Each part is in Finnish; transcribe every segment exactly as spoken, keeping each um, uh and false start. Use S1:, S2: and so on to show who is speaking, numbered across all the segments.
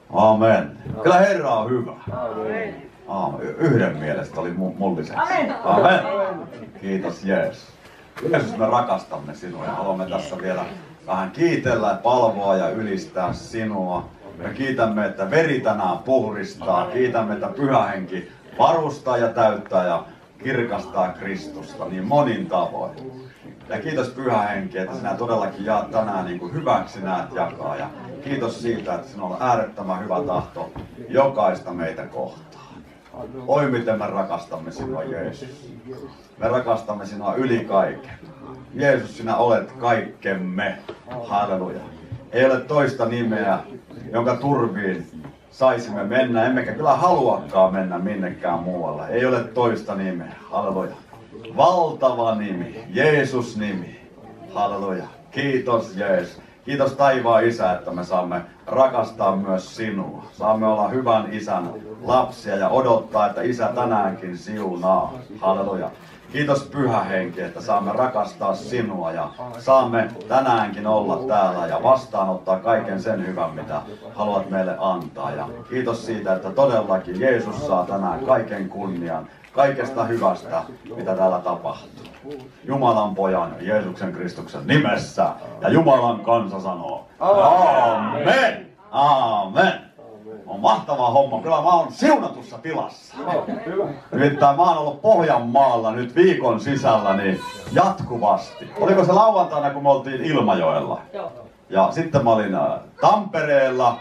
S1: Amen. Kyllä Herra on hyvä. Amen. Amen. Yhden mielestä oli mulliseksi. Amen. Amen. Kiitos Jeesus. Jeesus, me rakastamme sinua ja haluamme tässä vielä vähän kiitellä, palvoa ja ylistää sinua. Me kiitämme, että veri tänään puhdistaa. Kiitämme, että Pyhä Henki varustaa ja täyttää ja kirkastaa Kristusta niin monin tavoin. Ja kiitos Pyhä Henki, että sinä todellakin jaat tänään niin kuin hyväksi näet jakaa. Ja kiitos siitä, että sinulla on äärettömän hyvä tahto jokaista meitä kohtaan. Oi miten me rakastamme sinua, Jeesus. Me rakastamme sinua yli kaiken. Jeesus, sinä olet kaikkemme. Halleluja. Ei ole toista nimeä, jonka turviin saisimme mennä, emmekä kyllä haluakaan mennä minnekään muualle. Ei ole toista nimeä. Halleluja. Valtava nimi, Jeesus-nimi. Halleluja. Kiitos Jeesus. Kiitos taivaan Isä, että me saamme rakastaa myös sinua. Saamme olla hyvän isän lapsia ja odottaa, että Isä tänäänkin siunaa. Halleluja. Kiitos Pyhä Henki, että saamme rakastaa sinua ja saamme tänäänkin olla täällä ja vastaanottaa kaiken sen hyvän, mitä haluat meille antaa. Ja kiitos siitä, että todellakin Jeesus saa tänään kaiken kunnian, kaikesta hyvästä, mitä täällä tapahtuu. Jumalan pojan ja Jeesuksen Kristuksen nimessä ja Jumalan kansa sanoo Amen. Amen. On mahtava homma. Kyllä mä oon siunatussa tilassa. Nimittäin mä oon ollut Pohjanmaalla nyt viikon sisällä niin jatkuvasti. Oliko se lauantaina, kun me oltiin Ilmajoella? Ja sitten mä olin Tampereella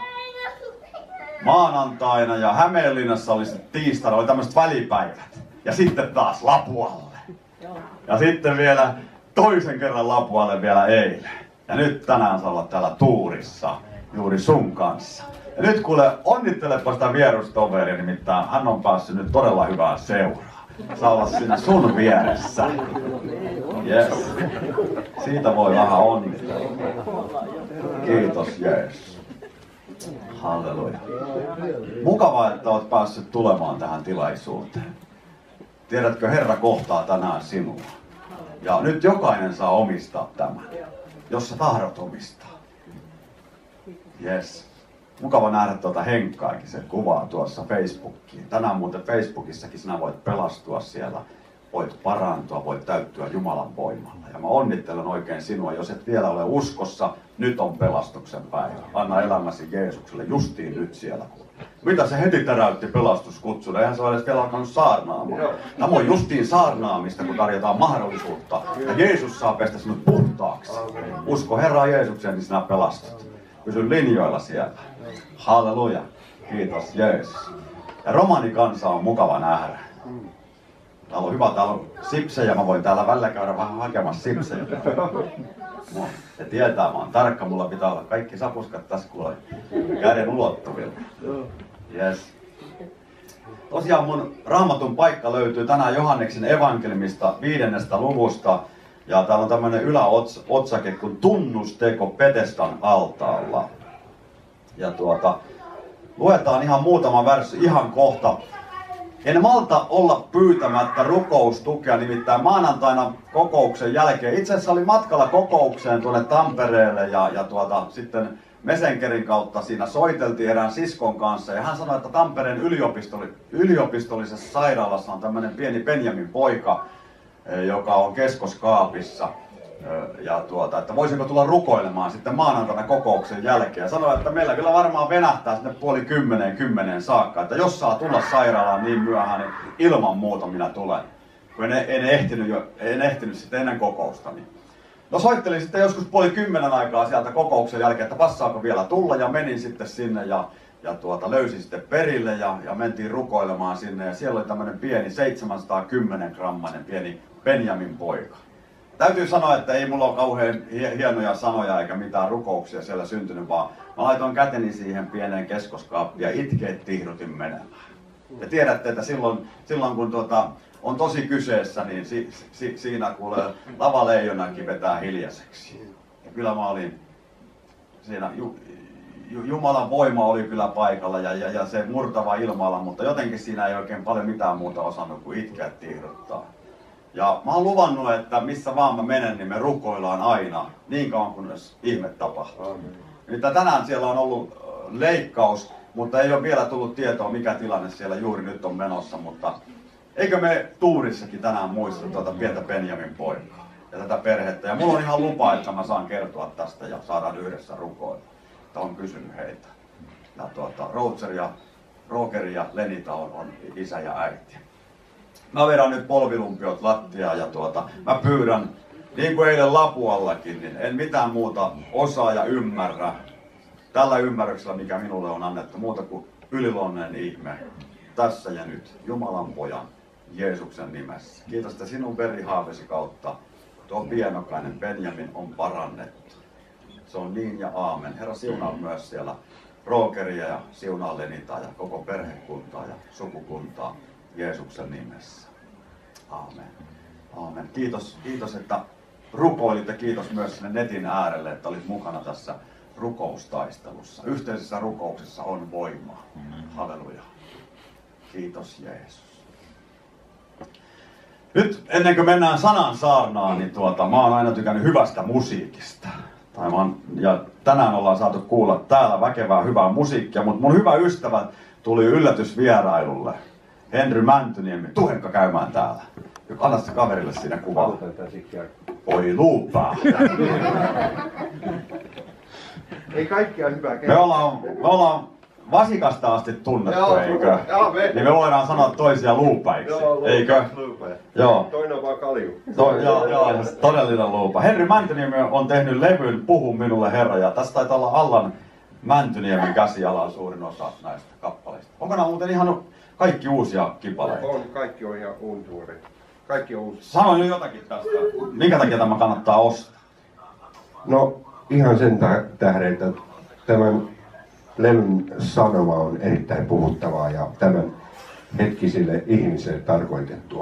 S1: maanantaina ja Hämeenlinnassa oli sitten tiistaina, oli tämmöiset välipäivät. Ja sitten taas Lapualle. Ja sitten vielä toisen kerran Lapualle vielä eilen. Ja nyt tänään saa olla täällä tuurissa juuri sun kanssa. Ja nyt kuule, onnittelepa sitä vierustoveria, nimittäin hän on päässyt nyt todella hyvää seuraa. Saa olla siinä sun vieressä. Yes. Siitä voi vähän onnitella. Kiitos Jeesus. Halleluja. Mukavaa, että olet päässyt tulemaan tähän tilaisuuteen. Tiedätkö, Herra kohtaa tänään sinua. Ja nyt jokainen saa omistaa tämän, jos sä tahdot omistaa. Yes. Mukava nähdä tuota Henkkaakin, se kuvaa tuossa Facebookiin. Tänään muuten Facebookissakin sinä voit pelastua siellä, voit parantua, voit täyttyä Jumalan voimalla. Ja mä onnittelen oikein sinua, jos et vielä ole uskossa, nyt on pelastuksen päivä. Anna elämäsi Jeesukselle justiin nyt siellä. Mitä se heti täräytti pelastuskutsun? Eihän se ole edes vielä alkanut saarnaamaan. Tämä on justiin saarnaamista, kun tarjotaan mahdollisuutta. Ja Jeesus saa pestä sinut puhtaaksi. Usko Herraa Jeesukseen, niin sinä pelastut. Pysy linjoilla siellä. Halleluja. Kiitos Jeesus. Ja romanikansa on mukava nähdä. Täällä on hyvä, täällä on sipsejä. Mä voin täällä välillä käydä vähän hakemassa sipsejä. No, se tietää, mä oon tarkka. Mulla pitää olla kaikki sapuskat tässä kuule käden ulottuvilla. Yes. Tosiaan mun raamatun paikka löytyy tänään Johanneksen evankeliumista viidennestä luvusta. Ja täällä on tämmönen yläotsake kuin tunnusteko Petesdan altaalla. Ja tuota, luetaan ihan muutama värssi ihan kohta. En malta olla pyytämättä rukoustukea, nimittäin maanantaina kokouksen jälkeen. Itse asiassa oli matkalla kokoukseen tuonne Tampereelle ja, ja tuota, sitten Messengerin kautta siinä soiteltiin erään siskon kanssa. Ja hän sanoi, että Tampereen yliopistolli, yliopistollisessa sairaalassa on tämmöinen pieni Benjamin poika, joka on keskoskaapissa. Ja tuota, että voisiko tulla rukoilemaan sitten maanantaina kokouksen jälkeen. Ja sanoi, että meillä kyllä varmaan venähtää sinne puoli kymmeneen kymmeneen saakka. Että jos saa tulla sairaalaan niin myöhään, niin ilman muuta minä tulen. Kun en, en, ehtinyt, jo, en ehtinyt sitten ennen kokousta. Niin. No soittelin sitten joskus puoli kymmenen aikaa sieltä kokouksen jälkeen, että passaako vielä tulla. Ja menin sitten sinne ja, ja tuota, löysin sitten perille ja, ja mentiin rukoilemaan sinne. Ja siellä oli tämmöinen pieni seitsemänsataakymmenen grammainen pieni Benjamin poika. Täytyy sanoa, että ei mulla ole kauhean hienoja sanoja eikä mitään rukouksia siellä syntynyt, vaan mä laitoin käteni siihen pieneen keskoskaappiin ja itkeet tihrutin menemään. Ja tiedätte, että silloin, silloin kun tuota, on tosi kyseessä, niin si, si, siinä kuulee lavaleijonankin vetää hiljaiseksi. Ja kyllä mä olin siinä, ju, ju, Jumalan voima oli kyllä paikalla ja, ja, ja se murtava ilmaala, mutta jotenkin siinä ei oikein paljon mitään muuta osannut kuin itkeä tihruttaa. Ja mä oon luvannut, että missä vaan mä menen, niin me rukoillaan aina, niin kauan kunnes ihme tapahtuu. Nyt tänään siellä on ollut leikkaus mutta ei ole vielä tullut tietoa, mikä tilanne siellä juuri nyt on menossa, mutta eikö me tuurissakin tänään muista tuota pientä Benjamin poikaa ja tätä perhettä. Ja mulla on ihan lupa, että mä saan kertoa tästä ja saadaan yhdessä rukoilla. Että on kysynyt heitä. Ja tuota, Roger ja Roger ja Lenita on, on isä ja äiti. Mä vedän nyt polvilumpiot lattiaa ja tuota, mä pyydän, niin kuin eilen Lapuallakin, niin en mitään muuta osaa ja ymmärrä tällä ymmärryksellä, mikä minulle on annettu, muuta kuin yliluonnollinen ihme tässä ja nyt, Jumalan pojan, Jeesuksen nimessä. Kiitos, että sinun verihaavesi kautta tuo pienokainen Benjamin on parannettu. Se on niin ja aamen. Herra, siunaa myös siellä Rogeria ja siunaa Lenita ja koko perhekuntaa ja sukukuntaa Jeesuksen nimessä. Aamen. Aamen. Kiitos, kiitos, että rukoilit ja kiitos myös sinne netin äärelle, että olit mukana tässä rukoustaistelussa. Yhteisessä rukouksessa on voimaa. Halleluja. Kiitos Jeesus. Nyt ennen kuin mennään sanan saarnaan, niin tuota, mä oon aina tykännyt hyvästä musiikista. Tai mä oon, ja tänään ollaan saatu kuulla täällä väkevää hyvää musiikkia, mutta mun hyvä ystävä tuli yllätysvierailulle. Henry Mäntyniemi, tuu Henkka käymään täällä. Anna se kaverille siinä kuvaa. Oi luupaa.
S2: Ei kaikkia hyvää
S1: me ollaan, me ollaan Vasikasta asti tunnettu, joo, eikö?
S2: Joo, me.
S1: Niin me voidaan sanoa toisia luupäiksi, joo, eikö? Joo.
S2: Toinen on vaan kalju.
S1: To, joo, joo, todellinen luupa. Henry Mäntyniemi on tehnyt levyn Puhu minulle Herra, ja tässä taitaa olla Allan Mäntyniemen käsialaa suurin osa näistä kappaleista. Onko nämä muuten ihan kaikki uusia kipaleita?
S2: On, kaikki on ihan uuntuori. Kaikki on uusia.
S1: Sano nyt jotakin tästä. Minkä takia tämä kannattaa ostaa?
S2: No ihan sen tähden, että tämän levyn sanoma on erittäin puhuttavaa ja tämän hetkisille ihmisille tarkoitettua.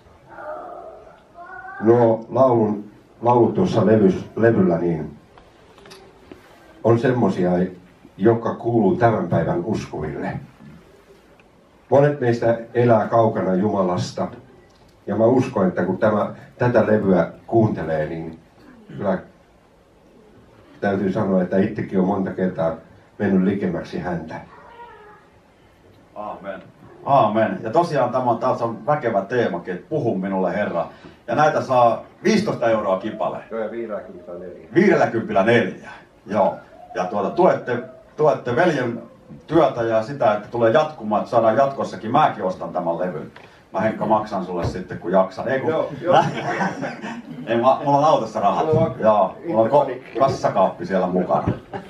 S2: Nuo laulun, laulut tuossa levys, levyllä niin on semmosia, jotka kuuluu tämän päivän uskoville. Monet meistä elää kaukana Jumalasta ja mä uskon, että kun tämä, tätä levyä kuuntelee, niin kyllä täytyy sanoa, että itsekin on monta kertaa mennyt likemmäksi häntä.
S1: Aamen. Aamen. Ja tosiaan tämä on taas on väkevä teemakin, että puhu minulle Herra. Ja näitä saa viisitoista euroa kipale.
S2: Joo, ja viisikymmentäneljä.
S1: viisikymmentäneljä. Joo. Ja tuota, tuette, tuette veljen työtä ja sitä, että tulee jatkumaan, että saadaan jatkossakin. Mäkin ostan tämän levyn. Mä Henkka maksan sulle sitten kun jaksan. Ei kun...
S2: Joo, joo.
S1: Ei, mä, mulla on autossa rahat.
S2: Mulla on
S1: joo, mulla on ko- kassakaappi siellä mukana.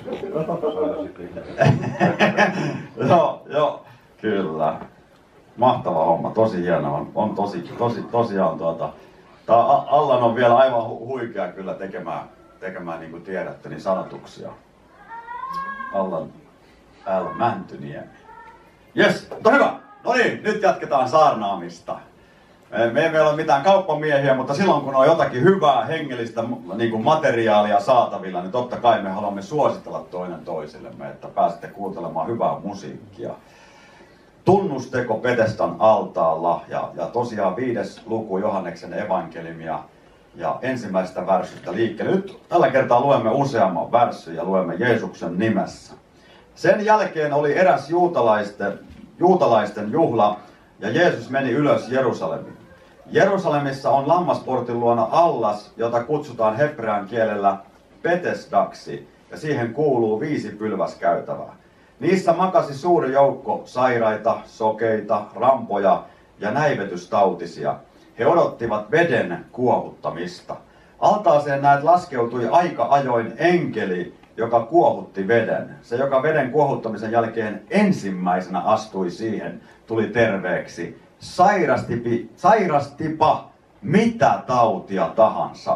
S1: joo, joo, kyllä. Mahtava homma, tosi hieno. On, on tosi, tosi, tosiaan tuota... Tää Allan on vielä aivan hu- huikea kyllä tekemään, tekemään niin kuin tiedätte, niin sanotuksia. Allan L. Mäntyniemi. Jes, mutta hyvä. No niin, nyt jatketaan saarnaamista. Me emme ole mitään kauppamiehiä, mutta silloin kun on jotakin hyvää hengellistä niin kuin materiaalia saatavilla, niin totta kai me haluamme suositella toinen toisillemme, että pääsette kuuntelemaan hyvää musiikkia. Tunnusteko Betesdan altaalla ja, ja tosiaan viides luku Johanneksen evankeliumia ja ensimmäisestä värssystä liikkeelle. Nyt tällä kertaa luemme useamman värssyn ja luemme Jeesuksen nimessä. Sen jälkeen oli eräs juutalaisten, juutalaisten juhla ja Jeesus meni ylös Jerusalemiin. Jerusalemissa on lammasportin luona allas, jota kutsutaan hebrean kielellä Betesdaksi ja siihen kuuluu viisi pylväskäytävää. Niissä makasi suuri joukko sairaita, sokeita, rampoja ja näivetystautisia. He odottivat veden kuohuttamista. Altaaseen näet laskeutui aika ajoin enkeli, joka kuohutti veden. Se, joka veden kuohuttamisen jälkeen ensimmäisenä astui siihen, tuli terveeksi. Sairastipi, sairastipa mitä tautia tahansa.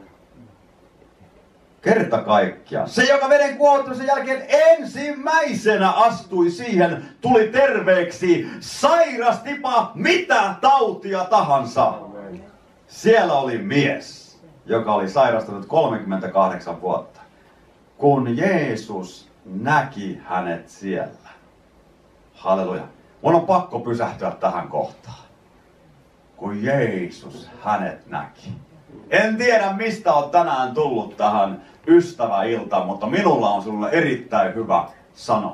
S1: Kerta kaikkiaan. Se, joka veden kuohuttamisen jälkeen ensimmäisenä astui siihen, tuli terveeksi. Sairastipa mitä tautia tahansa. Siellä oli mies, joka oli sairastunut kolmekymmentäkahdeksan vuotta. Kun Jeesus näki hänet siellä. Halleluja. Mun on pakko pysähtyä tähän kohtaan. Kun Jeesus hänet näki. En tiedä mistä olet tänään tullut tähän ystäväiltaan, mutta minulla on sulle erittäin hyvä sanoma.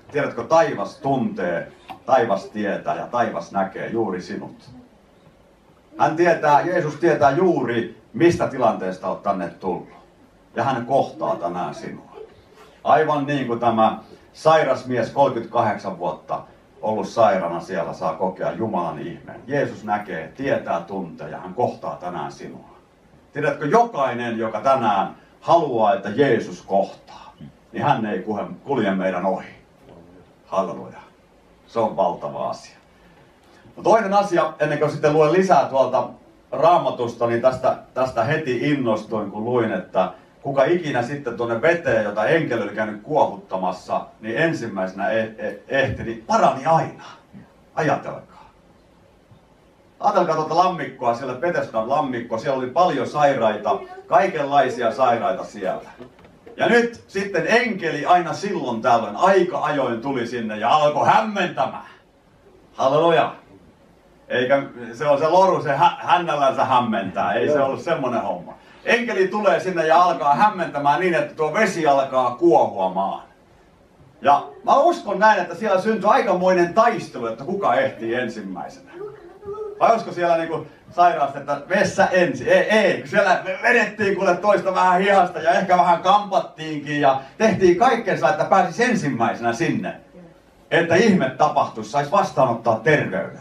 S1: Tiedätkö, taivas tuntee, taivas tietää ja taivas näkee juuri sinut. Hän tietää, Jeesus tietää juuri, mistä tilanteesta olet tänne tullut. Ja hän kohtaa tänään sinua. Aivan niin kuin tämä sairas mies, kolmekymmentäkahdeksan vuotta ollut sairaana siellä, saa kokea Jumalan ihmeen. Jeesus näkee, tietää, tuntee ja hän kohtaa tänään sinua. Tiedätkö, jokainen, joka tänään haluaa, että Jeesus kohtaa, niin hän ei kulje meidän ohi. Halleluja. Se on valtava asia. No toinen asia, ennen kuin sitten luen lisää tuolta Raamatusta, niin tästä, tästä heti innostuin, kun luin, että kuka ikinä sitten tuonne veteen, jota enkeli oli käynyt kuohuttamassa, niin ensimmäisenä e- e- ehti, niin parani aina. Ajatelkaa. Ajatelkaa tuota lammikkoa, siellä Betesdan lammikko, siellä oli paljon sairaita, kaikenlaisia sairaita siellä. Ja nyt sitten enkeli aina silloin tällöin, aika ajoin tuli sinne ja alkoi hämmentämään. Halleluja. Eikä se on se loru, se hä- hännällänsä hämmentää, ei se ollut semmonen homma. Enkeli tulee sinne ja alkaa hämmentämään niin, että tuo vesi alkaa kuohuamaan. Ja mä uskon näin, että siellä syntyy aikamoinen taistelu, että kuka ehtii ensimmäisenä. Vai olisiko siellä niinku sairaasta, että vessä ensin? Ei, ei, kun siellä vedettiin kuule toista vähän hihasta ja ehkä vähän kampattiinkin ja tehtiin kaikkensa, että pääsisi ensimmäisenä sinne. Että ihme tapahtuisi, saisi vastaanottaa terveyden.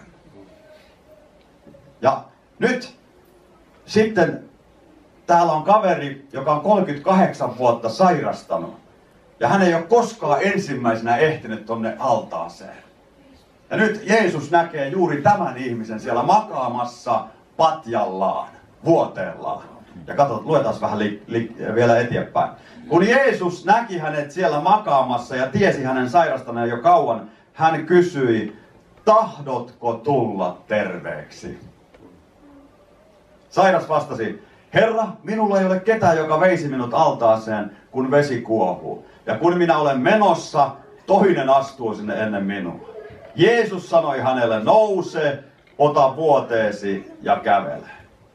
S1: Ja nyt sitten täällä on kaveri, joka on kolmekymmentäkahdeksan vuotta sairastanut. Ja hän ei ole koskaan ensimmäisenä ehtinyt tonne altaaseen. Ja nyt Jeesus näkee juuri tämän ihmisen siellä makaamassa patjallaan, vuoteellaan. Ja katsotaan, luetaan vähän li, li, vielä eteenpäin. Kun Jeesus näki hänet siellä makaamassa ja tiesi hänen sairastaneen jo kauan, hän kysyi, tahdotko tulla terveeksi? Sairas vastasi, Herra, minulla ei ole ketään, joka veisi minut altaaseen, kun vesi kuohuu. Ja kun minä olen menossa, toinen astuu sinne ennen minua. Jeesus sanoi hänelle, nouse, ota vuoteesi ja kävele.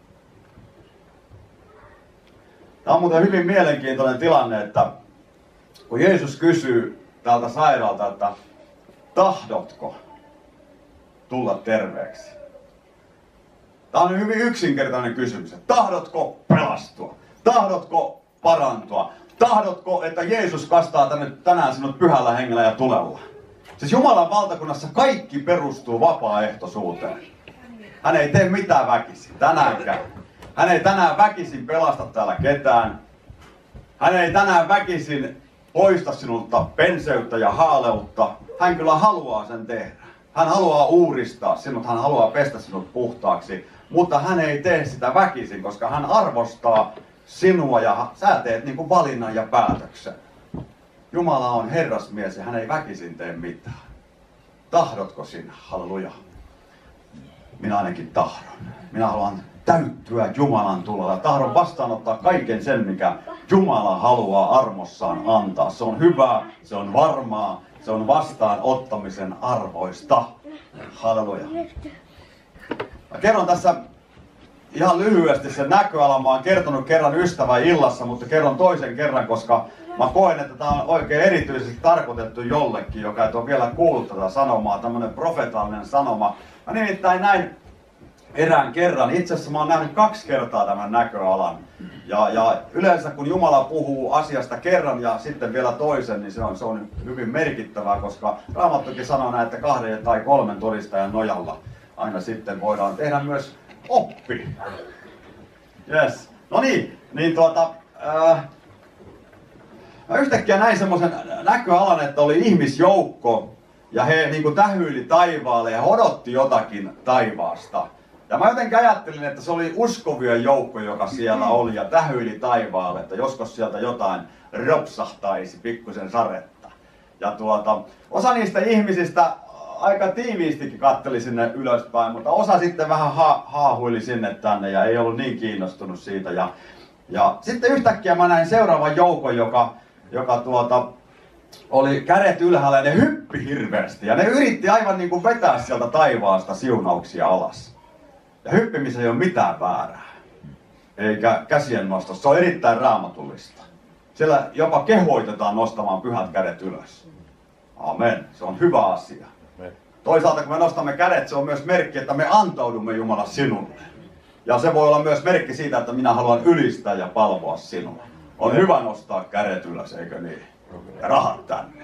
S1: Tämä on muuten hyvin mielenkiintoinen tilanne, että kun Jeesus kysyy tältä sairaalta, että tahdotko tulla terveeksi? Tämä on hyvin yksinkertainen kysymys. Tahdotko pelastua? Tahdotko parantua? Tahdotko, että Jeesus kastaa tänne tänään sinut pyhällä hengellä ja tulella? Siis Jumalan valtakunnassa kaikki perustuu vapaaehtoisuuteen. Hän ei tee mitään väkisin, tänäänkään. Hän ei tänään väkisin pelasta täällä ketään. Hän ei tänään väkisin poista sinulta penseyttä ja haaleutta. Hän kyllä haluaa sen tehdä. Hän haluaa uudistaa sinut, hän haluaa pestä sinut puhtaaksi. Mutta hän ei tee sitä väkisin, koska hän arvostaa sinua ja sä teet niin kuin valinnan ja päätöksen. Jumala on herrasmies ja hän ei väkisin tee mitään. Tahdotko sinä? Halleluja. Minä ainakin tahdon. Minä haluan täyttyä Jumalan tulolla. Tahdon vastaanottaa kaiken sen, mikä Jumala haluaa armossaan antaa. Se on hyvää, se on varmaa, se on vastaanottamisen arvoista. Halleluja. Mä kerron tässä ihan lyhyesti sen näköalan. Mä oon kertonut kerran ystävän illassa, mutta kerron toisen kerran, koska mä koen, että tää on oikein erityisesti tarkoitettu jollekin, joka et ole vielä kuullut tätä sanomaa, tämmönen profetaalinen sanoma. Mä nimittäin näin erään kerran, itse asiassa mä oon nähnyt kaksi kertaa tämän näköalan. Ja, ja yleensä kun Jumala puhuu asiasta kerran ja sitten vielä toisen, niin se on, se on hyvin merkittävää, koska Raamattukin sanoo näin, että kahden tai kolmen todistajan nojalla aina sitten voidaan tehdä myös oppi. Yes. No niin, niin tuota, äh, mä yhtäkkiä näin semmoisen näköalan, että oli ihmisjoukko ja he niin kuin tähyili taivaalle ja odotti jotakin taivaasta. Ja mä jotenkin ajattelin, että se oli uskovien joukko, joka siellä oli ja tähyili taivaalle, että joskus sieltä jotain ropsahtaisi pikkusen saretta. Ja tuota, osa niistä ihmisistä aika tiiviistikin katteli sinne ylöspäin, mutta osa sitten vähän ha- haahuili sinne tänne ja ei ollut niin kiinnostunut siitä. Ja, ja sitten yhtäkkiä mä näin seuraavan joukon, joka, joka tuota, oli kädet ylhäällä ja ne hyppi hirveästi. Ja ne yritti aivan niin kuin vetää sieltä taivaasta siunauksia alas. Ja hyppimisen ei ole mitään väärää. Eikä käsien nostossa. Se on erittäin raamatullista. Siellä jopa kehoitetaan nostamaan pyhät kädet ylös. Amen. Se on hyvä asia. Toisaalta kun me nostamme kädet, se on myös merkki, että me antaudumme Jumala sinulle. Ja se voi olla myös merkki siitä, että minä haluan ylistää ja palvoa sinua. On hyvä nostaa kädet ylös, eikö niin? Ja rahat tänne.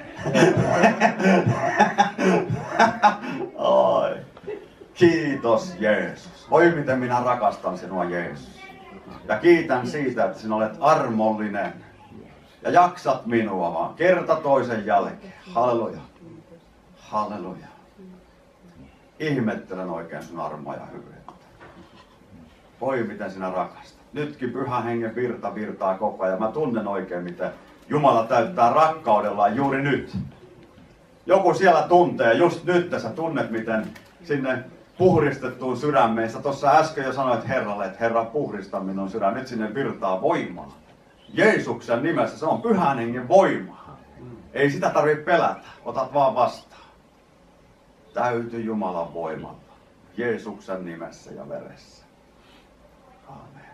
S1: Oi. Kiitos Jeesus. Voi miten minä rakastan sinua Jeesus. Ja kiitän siitä, että sinä olet armollinen. Ja jaksat minua vaan kerta toisen jälkeen. Halleluja. Halleluja. Ihmettelen oikein sun armoa ja hyvyyttä. Voi miten sinä rakastat. Nytkin Pyhän Hengen virta virtaa koko ajan. Mä tunnen oikein miten Jumala täyttää rakkaudellaan juuri nyt. Joku siellä tuntee just nyt, sä tunnet miten sinne puhdistettuun sydämeensä. Tuossa äsken jo sanoit Herralle, että Herra puhdista minun sydän. Nyt sinne virtaa voimaa. Jeesuksen nimessä, se on Pyhän Hengen voima. Ei sitä tarvitse pelätä, otat vaan vastaan. Täyty Jumalan voimalla. Jeesuksen nimessä ja veressä. Amen.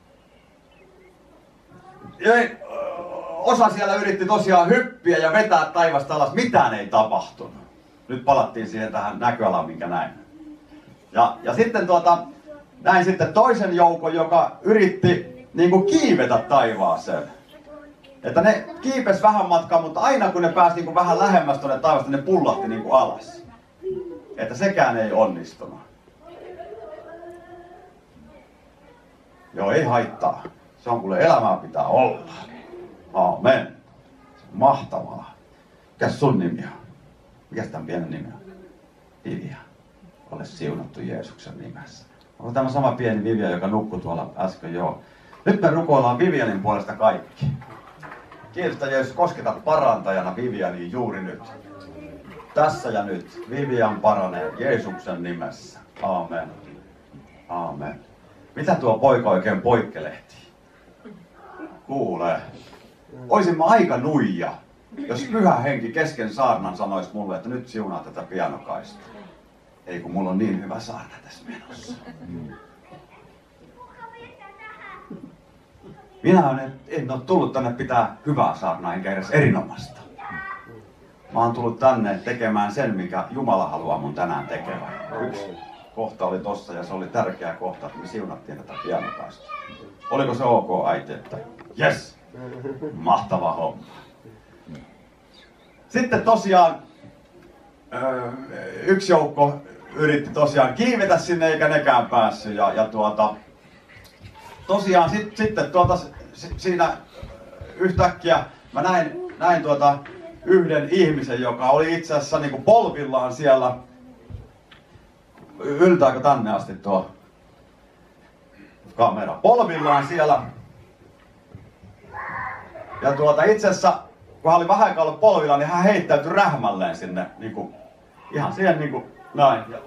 S1: Ja osa siellä yritti tosiaan hyppiä ja vetää taivasta alas. Mitään ei tapahtunut. Nyt palattiin siihen tähän näköalaan, minkä näin. Ja, ja sitten tuota, näin sitten toisen joukon, joka yritti niin kuin kiivetä taivaaseen. Että ne kiipes vähän matkaa, mutta aina kun ne pääsi niin kuin vähän lähemmäs tuonne taivasta, ne pullahti niin kuin alas. Että sekään ei onnistunut. Joo, ei haittaa. Se on kuule elämää pitää olla. Amen. Se on mahtavaa. Mikäs sun nimi on? Mikäs tämän pienen nimi on? Vivia. Ole siunattu Jeesuksen nimessä. Onko tämä sama pieni Vivia, joka nukkui tuolla äsken? Joo. Nyt me rukoillaan Vivianin puolesta kaikki. Kiitos, Jeesus, kosketa parantajana Vivianiin juuri nyt. Tässä ja nyt. Vivian paranee Jeesuksen nimessä. Aamen. Aamen. Mitä tuo poika oikein poikkelehtii? Kuule. Oisin mä aika nuija, jos Pyhä Henki kesken saarnan sanoisi mulle, että nyt siunaa tätä pianokaista. Ei kun mulla on niin hyvä saarna tässä menossa. Minä en, en ole tullut tänne pitää hyvää saarnaa, enkä edes erinomaista. Mä oon tullut tänne tekemään sen, mikä Jumala haluaa mun tänään tekevän. Yksi kohta oli tossa ja se oli tärkeä kohta, että me siunattiin tätä pianokaista. Oliko se ok, äiti, että jes, mahtava homma. Sitten tosiaan yksi joukko yritti tosiaan kiivetä sinne eikä nekään päässyt ja, ja tuota, tosiaan sit, sitten tuota, siinä yhtäkkiä mä näin, näin tuota yhden ihmisen, joka oli itse asiassa niin kuin polvillaan siellä. Yltääkö tänne asti tuo kamera? Polvillaan siellä. Ja tuota itse asiassa, kun hän oli vähän aikaa ollut polvillaan, niin hän heittäytyi rähmälleen sinne, niin kuin, ihan siihen niin kuin näin. Ja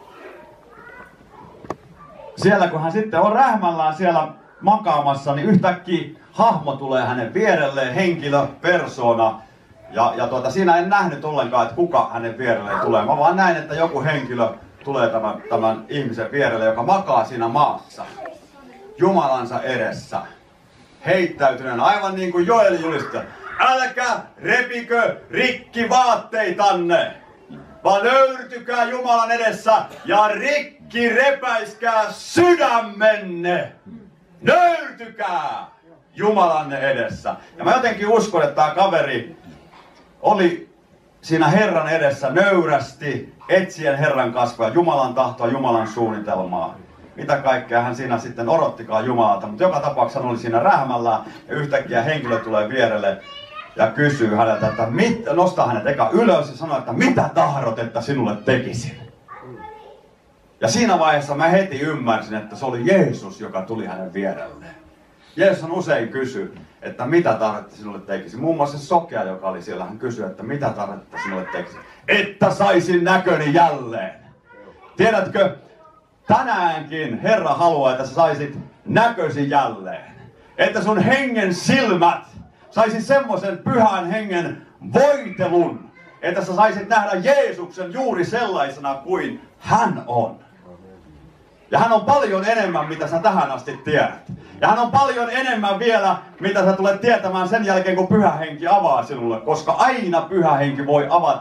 S1: siellä kun hän sitten on rähmällään siellä makaamassa, niin yhtäkkiä hahmo tulee hänen vierelleen, henkilö, persona. Ja, ja tuota, siinä en nähnyt ollenkaan, että kuka hänen vierelleen tulee. Mä vaan näin, että joku henkilö tulee tämän, tämän ihmisen vierelle, joka makaa siinä maassa. Jumalansa edessä. Heittäytyneen, aivan niin kuin Joel julistaa. Älkää repikö rikki vaatteitanne, vaan nöyrtykää Jumalan edessä ja rikki repäiskää sydämenne. Nöyrtykää Jumalanne edessä. Ja mä jotenkin uskon, että tämä kaveri oli siinä Herran edessä nöyrästi, etsien Herran kasvoja, Jumalan tahtoa, Jumalan suunnitelmaa. Mitä kaikkea hän siinä sitten odottikaan Jumalalta, mutta joka tapauksessa hän oli siinä rähmällä ja yhtäkkiä henkilö tulee vierelle ja kysyy häneltä, että mit, nostaa hänet eka ylös ja sanoo, että mitä tahdot, että sinulle tekisin. Ja siinä vaiheessa mä heti ymmärsin, että se oli Jeesus, joka tuli hänen vierelleen. Jeesus usein kysyy, että mitä tahdot, että sinulle tekisin. Muun muassa se sokea, joka oli siellä, hän kysyi, että mitä tahdot, että sinulle tekisin. Että saisin näköni jälleen. Tiedätkö, tänäänkin Herra haluaa, että sä saisit näkösi jälleen. Että sun hengen silmät saisit semmoisen Pyhän Hengen voitelun, että sä saisit nähdä Jeesuksen juuri sellaisena kuin hän on. Ja hän on paljon enemmän, mitä sä tähän asti tiedät. Ja hän on paljon enemmän vielä, mitä sä tulet tietämään sen jälkeen, kun Pyhä Henki avaa sinulle. Koska aina Pyhä Henki voi avata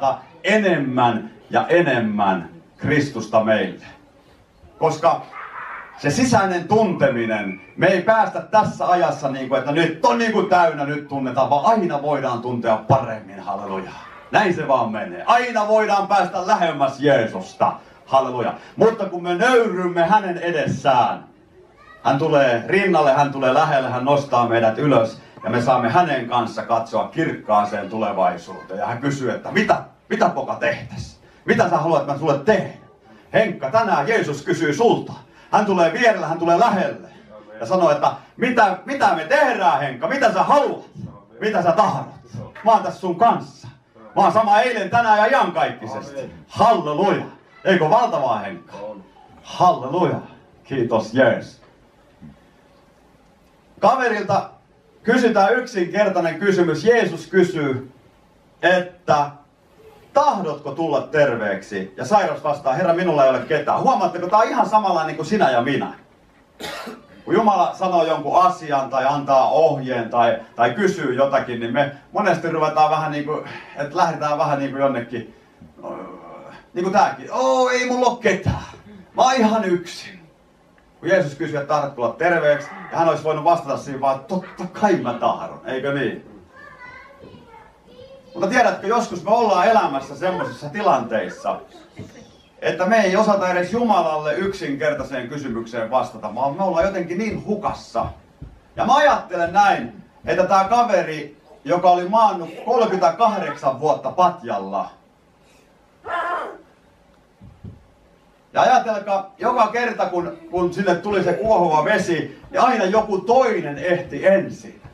S1: enemmän ja enemmän Kristusta meille. Koska se sisäinen tunteminen, me ei päästä tässä ajassa niin kuin, että nyt on niin kuin täynnä, nyt tunnetaan, vaan aina voidaan tuntea paremmin, halleluja. Näin se vaan menee. Aina voidaan päästä lähemmäs Jeesusta, halleluja. Mutta kun me nöyrymme hänen edessään, hän tulee rinnalle, hän tulee lähelle, hän nostaa meidät ylös ja me saamme hänen kanssa katsoa kirkkaaseen tulevaisuuteen. Ja hän kysyy, että mitä, mitä poka tehtäis? Mitä sä haluat, että mä sulle teen? Henkka, tänään Jeesus kysyy sulta. Hän tulee vierelle, hän tulee lähelle ja sanoo, että mitä, mitä me tehdään, Henkka? Mitä sä haluat? Mitä sä tahdot? Mä oon tässä sun kanssa. Mä oon sama eilen, tänään ja iankaikkisesti. Halleluja. Eikö valtavaa, Henkka? Halleluja. Kiitos Jeesus. Kaverilta kysytään yksinkertainen kysymys. Jeesus kysyy, että tahdotko tulla terveeksi? Ja sairas vastaa, Herra, minulla ei ole ketään. Huomaatteko, tämä on ihan samanlainen niin kuin sinä ja minä. Kun Jumala sanoo jonkun asian tai antaa ohjeen tai, tai kysyy jotakin, niin me monesti ruvetaan vähän niin kuin, että lähdetään vähän niin kuin jonnekin, niin kuin tämäkin. Oo, ei mulla ole ketään. Mä oon ihan yksin. Kun Jeesus kysyi, että tahdot tulla terveeksi, ja hän olisi voinut vastata siihen vaan, että totta kai mä tahdon, eikö niin? Mutta tiedätkö, joskus me ollaan elämässä semmoisissa tilanteissa, että me ei osata edes Jumalalle yksinkertaiseen kysymykseen vastata, vaan me ollaan jotenkin niin hukassa. Ja mä ajattelen näin, että tämä kaveri, joka oli maannut kolmekymmentäkahdeksan vuotta patjalla, ja ajatelkaa, joka kerta kun, kun sinne tuli se kuohuva vesi, niin aina joku toinen ehti ensin.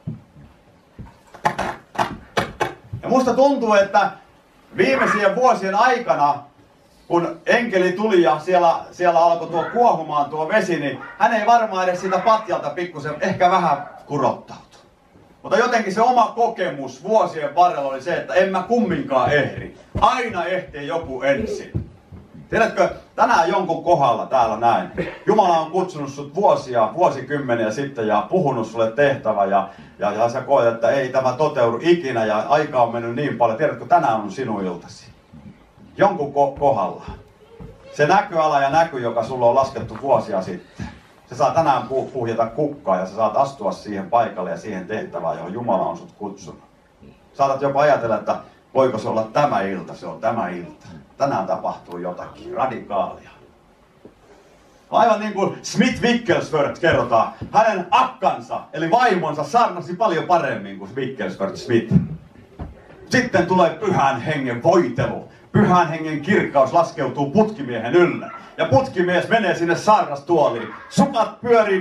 S1: Ja musta tuntuu, että viimeisien vuosien aikana, kun enkeli tuli ja siellä, siellä alkoi tuo kuohumaan tuo vesi, niin hän ei varmaan edes siitä patjalta pikkusen, ehkä vähän kurottautu. Mutta jotenkin se oma kokemus vuosien varrella oli se, että en mä kumminkaan ehdi. Aina ehtii joku ensin. Tiedätkö, tänään jonkun kohdalla täällä näin. Jumala on kutsunut sut vuosia, vuosikymmeniä sitten ja puhunut sulle tehtävä ja, ja, ja sä koet, että ei tämä toteudu ikinä ja aika on mennyt niin paljon. Tiedätkö, tänään on sinun iltasi. Jonkun ko- kohdalla. Se näköala ja näky, joka sulla on laskettu vuosia sitten. Se saa tänään puh- puhjata kukkaa ja sä saat astua siihen paikalle ja siihen tehtävään, johon Jumala on sut kutsunut. Saatat jopa ajatella, että voiko se olla tämä ilta, se on tämä ilta. Tänään tapahtuu jotakin radikaalia. Aivan niin kuin Smith Wigglesworth kerrotaan, hänen akkansa, eli vaimonsa, saarnasi paljon paremmin kuin Wigglesworth Smith. Sitten tulee pyhän hengen voitelu. Pyhän hengen kirkkaus laskeutuu putkimiehen ylle. Ja putkimies menee sinne saarnastuoliin. Sukat pyörii.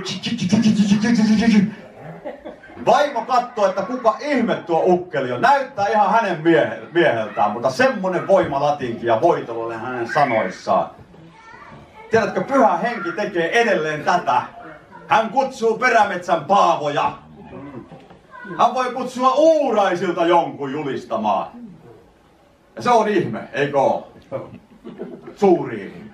S1: Vaimo katsoo, että kuka ihme tuo ukkeli on. Näyttää ihan hänen miehe, mieheltään, mutta semmonen voimalatinki ja voitelu oli hänen sanoissaan. Tiedätkö, pyhä henki tekee edelleen tätä. Hän kutsuu perämetsän paavoja. Hän voi kutsua uuraisilta jonkun julistamaan. Ja se on ihme, eikö ole? Suuri ihme.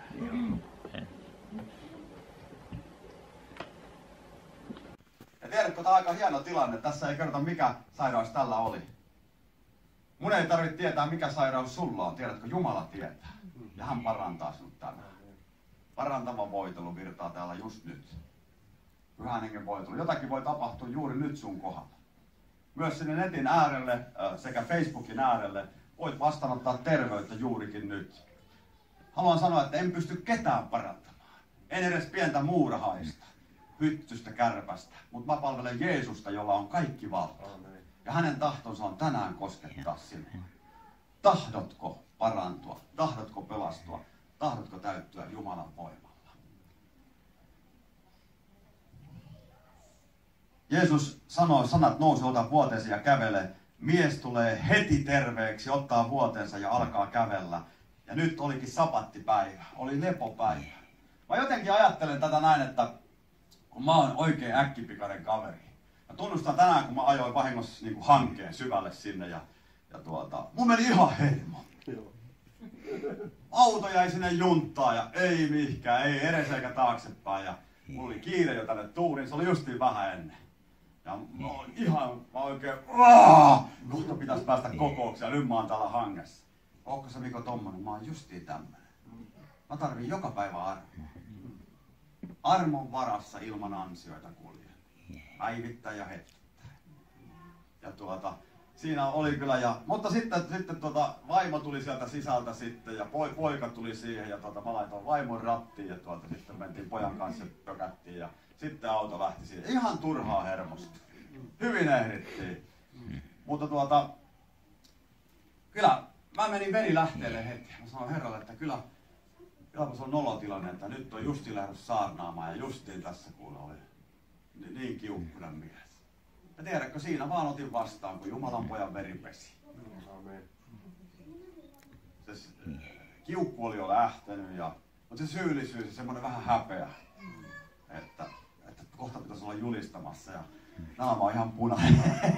S1: Ja tiedätkö, tämä on aika hieno tilanne. Tässä ei kerrota, mikä sairaus tällä oli. Mun ei tarvitse tietää, mikä sairaus sulla on. Tiedätkö, Jumala tietää. Ja hän parantaa sinut tänään. Parantava voitelu virtaa täällä just nyt. Pyhän hengen voitelu. Jotakin voi tapahtua juuri nyt sun kohdalla. Myös sinne netin äärelle sekä Facebookin äärelle voit vastaanottaa terveyttä juurikin nyt. Haluan sanoa, että en pysty ketään parantamaan. En edes pientä muurahaista, hyttystä, kärpästä. Mutta mä palvelen Jeesusta, jolla on kaikki valta. Ja hänen tahtonsa on tänään koskettaa sinua. Tahdotko parantua? Tahdotko pelastua? Tahdotko täyttyä Jumalan voimalla? Jeesus sanoi sanat, nouse, ota vuotesi ja kävele. Mies tulee heti terveeksi, ottaa vuotensa ja alkaa kävellä. Ja nyt olikin sapattipäivä, oli lepopäivä. Mä jotenkin ajattelen tätä näin, että kun mä oon oikein äkkipikainen kaveri. Mä tunnustan tänään, kun mä ajoin vahingossa niin kuin hankkeen syvälle sinne ja, ja tuota, mun meni ihan hermo. Auto jäi sinne junttaan ja ei mihinkään, ei edes eikä taaksepäin. Ja mulla oli kiire jo tänne tuuriin, se oli justiin vähän ennen. Ja mä olin ihan, mä oikein, aah, kohta pitäisi päästä kokoukseen ja nyt mä oon täällä hangessa. Ootko sä Miko tommonen? Mä oon justiin tämmönen. Mä tarviin joka päivä armoa. Armon varassa ilman ansioita kuljen. Päivittäin ja hetkittäin. Ja tuota, siinä oli kyllä, ja, mutta sitten, sitten tuota, vaimo tuli sieltä sisältä sitten ja poi, poika tuli siihen ja tuota, mä laitoin vaimon rattiin ja tuota, sitten mentiin pojan kanssa pökättiin ja sitten auto lähti siihen. Ihan turhaa hermosta. Hyvin ehdittiin. Mutta tuota, kyllä mä menin verilähteelle heti. Mä sanoin herralle, että kyllä, kyllä se on nolotilanne, että nyt on justiin lähdössä saarnaamaan ja justiin tässä kuule oli niin kiukkuna mies. Ja tiedätkö, siinä vaan otin vastaan, kun Jumalan pojan veri pesi. Se kiukku oli jo lähtenyt, ja, mutta se syyllisyys ja semmoinen vähän häpeä, että, että kohta pitäisi olla julistamassa ja naama on ihan punainen.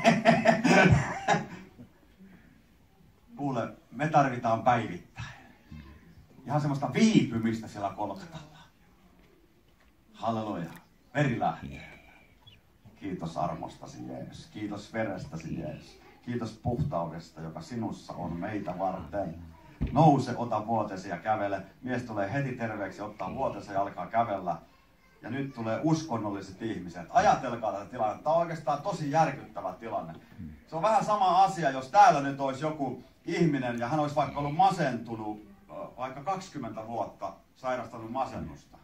S1: Kuule, me tarvitaan päivittäin. Ihan semmoista viipymistä siellä kolkatalla. Halleluja. Veri lähtee. Kiitos armostasi Jeesus. Kiitos verestäsi Jeesus. Kiitos puhtaudesta, joka sinussa on meitä varten. Nouse, ota vuotesi ja kävele. Mies tulee heti terveeksi, ottaa vuotesi ja alkaa kävellä. Ja nyt tulee uskonnolliset ihmiset. Ajatelkaa tätä tilannetta. Tämä on oikeastaan tosi järkyttävä tilanne. Se on vähän sama asia, jos täällä nyt olisi joku ihminen ja hän olisi vaikka ollut masentunut vaikka kaksikymmentä vuotta, sairastanut masennusta.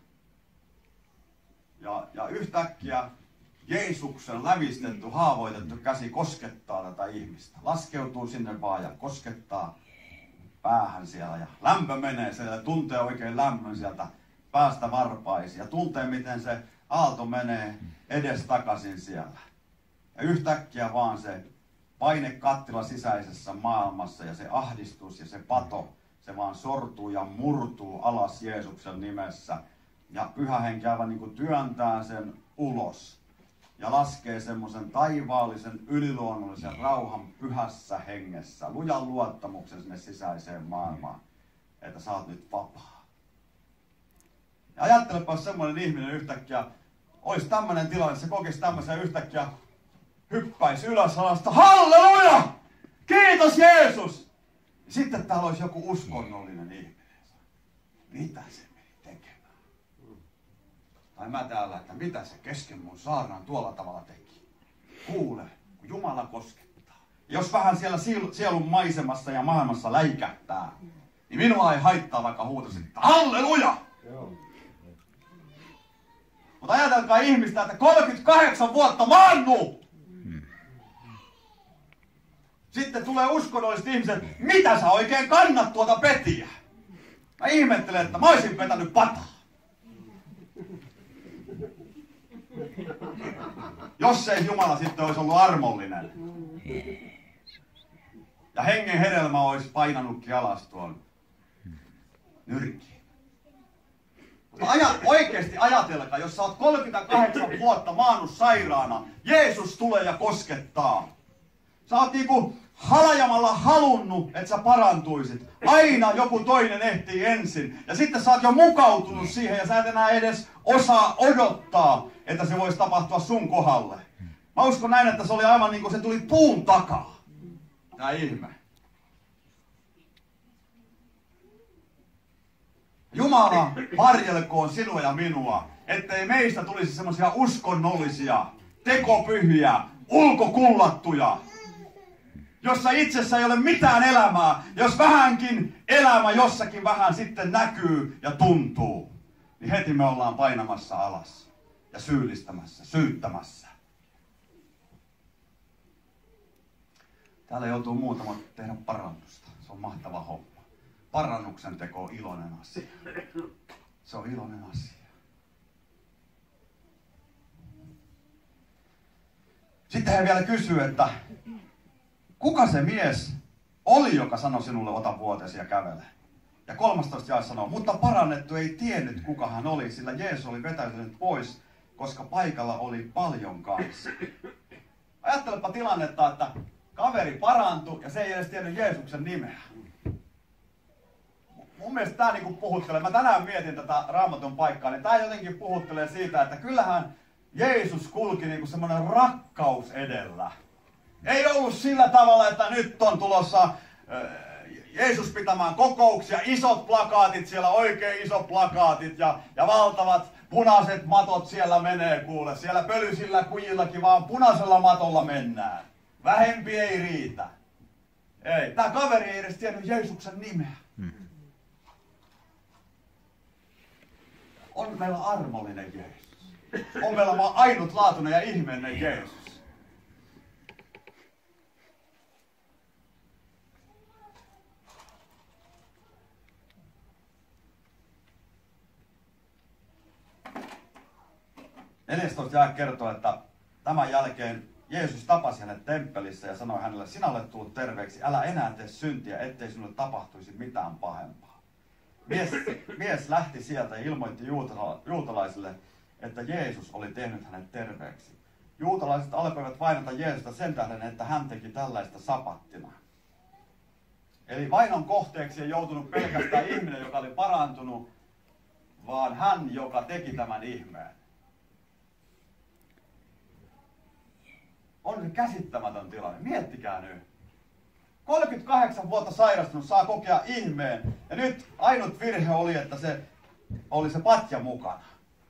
S1: Ja, ja yhtäkkiä Jeesuksen lävistetty, haavoitettu käsi koskettaa tätä ihmistä. Laskeutuu sinne vaan ja koskettaa päähän siellä. Ja lämpö menee siellä ja tuntee oikein lämmön sieltä päästä varpaisiin. Ja tuntee, miten se aalto menee edes takaisin siellä. Ja yhtäkkiä vaan se paine kattila sisäisessä maailmassa ja se ahdistus ja se pato, se vaan sortuu ja murtuu alas Jeesuksen nimessä. Ja Pyhä Henki aivan niin kuin työntää sen ulos. Ja laskee semmoisen taivaallisen, yliluonnollisen rauhan pyhässä hengessä, lujan luottamuksen sinne sisäiseen maailmaan, että sä oot nyt vapaa. Ja ajattelepa, jos semmoinen ihminen yhtäkkiä olisi tämmöinen tilanne, se kokisi tämmöisen yhtäkkiä hyppäisi ylös alasta, halleluja! Kiitos Jeesus! Ja sitten täällä olisi joku uskonnollinen ihminen. Mitä se meni tekemään? Tai mä täällä, että mitä se kesken mun saarnan tuolla tavalla teki. Kuule, kun Jumala koskettaa. Ja jos vähän siellä sielun maisemassa ja maailmassa läikähtää, niin minua ei haittaa, vaikka huutasin, että halleluja! Joo. Mutta ajatelkaa ihmistä, että kolmekymmentäkahdeksan vuotta maannut! Sitten tulee uskonnolliset ihmiset, mitä sä oikein kannat tuota petiä? Mä ihmettelen, että mä olisin vetänyt pataa. Jos ei Jumala sitten olisi ollut armollinen. Ja hengen hedelmä olisi painanutkin alas tuon nyrkiin. Aja, oikeasti ajatelkaa, jos sä oot kolmekymmentäkahdeksan vuotta maannut sairaana, Jeesus tulee ja koskettaa. Sä oot niinku halajamalla halunnut, että sä parantuisit. Aina joku toinen ehtii ensin. Ja sitten sä oot jo mukautunut siihen ja sä et enää edes osaa odottaa, että se voisi tapahtua sun kohdalle. Mä uskon näin, että se oli aivan niin kuin se tuli puun takaa. Tää ihme. Jumala varjelkoon sinua ja minua, ettei meistä tulisi semmoisia uskonnollisia, tekopyhiä, ulkokullattuja, jossa itsessä ei ole mitään elämää, jos vähänkin elämä jossakin vähän sitten näkyy ja tuntuu, niin heti me ollaan painamassa alas ja syyllistämässä, syyttämässä. Täällä joutuu muutama tehdä parannusta. Se on mahtava homma. Parannuksen teko on iloinen asia. Se on iloinen asia. Sitten hän vielä kysyy, että kuka se mies oli, joka sanoi sinulle, ota vuotesi ja kävele? Ja kolmastoista jae sanoo, mutta parannettu ei tiennyt, kuka hän oli, sillä Jeesus oli vetäytynyt pois, koska paikalla oli paljon kanssa. Ajattelepa tilannetta, että kaveri parantui ja se ei edes tiennyt Jeesuksen nimeä. Mun mielestä tämä niinku puhuttelee, mä tänään mietin tätä Raamatun paikkaa, niin tämä jotenkin puhuttelee siitä, että kyllähän Jeesus kulki niinku semmoinen rakkaus edellä. Ei ollut sillä tavalla, että nyt on tulossa Jeesus pitämään kokouksia, isot plakaatit siellä, oikein isot plakaatit ja, ja valtavat punaiset matot siellä menee kuule. Siellä pölysillä kujillakin vaan punaisella matolla mennään. Vähempi ei riitä. Ei, tää kaveri ei edes tiennyt Jeesuksen nimeä. Hmm. On meillä armollinen Jeesus. On meillä vaan ainutlaatuinen ja ihmeellinen Jeesus. neljästoista jae kertoo, että tämän jälkeen Jeesus tapasi hänet temppelissä ja sanoi hänelle, sinä olet tullut terveeksi, älä enää tee syntiä, ettei sinulle tapahtuisi mitään pahempaa. Mies, mies lähti sieltä ja ilmoitti juutala, juutalaisille, että Jeesus oli tehnyt hänet terveeksi. Juutalaiset alkoivat vainota Jeesusta sen tähden, että hän teki tällaista sapattina. Eli vainon kohteeksi ei joutunut pelkästään ihminen, joka oli parantunut, vaan hän, joka teki tämän ihmeen. On se käsittämätön tilanne. Miettikää nyt. kolmekymmentäkahdeksan vuotta sairastunut saa kokea ihmeen. Ja nyt ainut virhe oli, että se oli se patja mukana.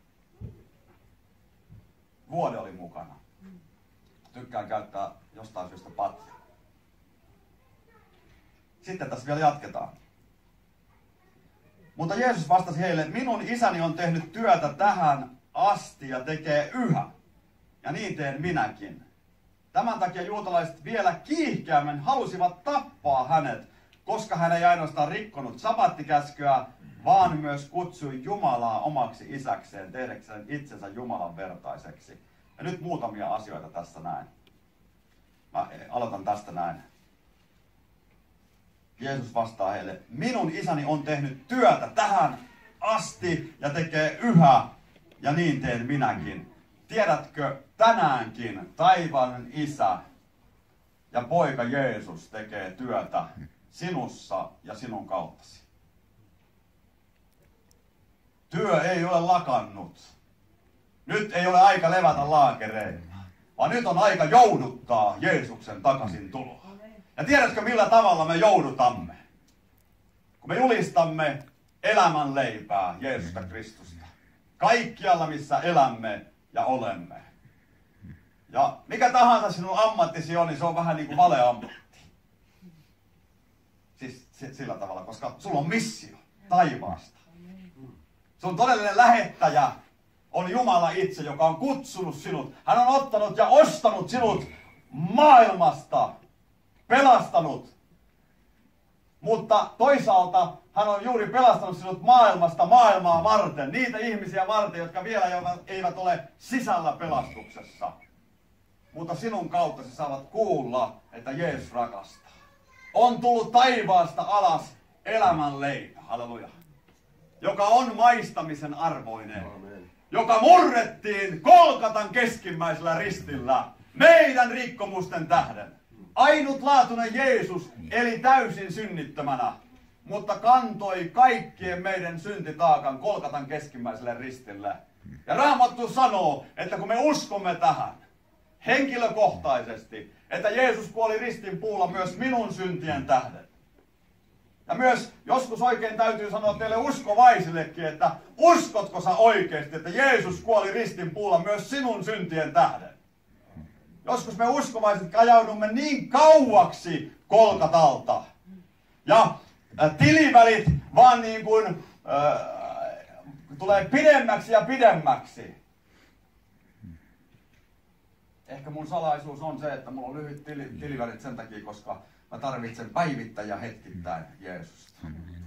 S1: Vuode oli mukana. Tykkään käyttää jostain syystä patja. Sitten tässä vielä jatketaan. Mutta Jeesus vastasi heille, minun isäni on tehnyt työtä tähän asti ja tekee yhä. Ja niin teen minäkin. Tämän takia juutalaiset vielä kiihkeämmin halusivat tappaa hänet, koska hän ei ainoastaan rikkonut sabattikäskyä, vaan myös kutsui Jumalaa omaksi isäkseen, tehdäkseen itsensä Jumalan vertaiseksi. Ja nyt muutamia asioita tässä näin. Mä aloitan tästä näin. Jeesus vastaa heille, minun isäni on tehnyt työtä tähän asti ja tekee yhä, ja niin teen minäkin. Tiedätkö, tänäänkin taivaan isä ja poika Jeesus tekee työtä sinussa ja sinun kauttasi. Työ ei ole lakannut. Nyt ei ole aika levätä laakereilla, vaan nyt on aika jouduttaa Jeesuksen takaisin tuloa. Ja tiedätkö, millä tavalla me joudutamme? Kun me julistamme elämän leipää Jeesusta Kristusta. Kaikkialla, missä elämme ja olemme. Ja mikä tahansa sinun ammattisi on, niin se on vähän niin kuin valeammatti. Siis sillä tavalla, koska sulla on missio taivaasta. Sun todellinen lähettäjä on Jumala itse, joka on kutsunut sinut. Hän on ottanut ja ostanut sinut maailmasta, pelastanut. Mutta toisaalta hän on juuri pelastanut sinut maailmasta maailmaa varten. Niitä ihmisiä varten, jotka vielä eivät ole sisällä pelastuksessa. Mutta sinun kautta sä saavat kuulla, että Jeesus rakastaa. On tullut taivaasta alas elämän leipä, halleluja, joka on maistamisen arvoinen. Amen. Joka murrettiin Golgatan keskimmäisellä ristillä meidän rikkomusten tähden. Ainutlaatuinen Jeesus eli täysin synnittömänä, mutta kantoi kaikkien meidän syntitaakan Golgatan keskimmäiselle ristille. Ja Raamattu sanoo, että kun me uskomme tähän henkilökohtaisesti, että Jeesus kuoli ristin puulla myös minun syntien tähden. Ja myös joskus oikein täytyy sanoa teille uskovaisillekin, että uskotko sä oikeasti, että Jeesus kuoli ristin puulla myös sinun syntien tähden? Joskus me uskovaiset ajaudumme niin kauaksi Golgatalta. Ja äh, tilivälit vaan niin kuin äh, tulee pidemmäksi ja pidemmäksi. Ehkä mun salaisuus on se, että mulla on lyhyt tili, tilivälit sen takia, koska mä tarvitsen päivittäin ja hetkittäin Jeesusta.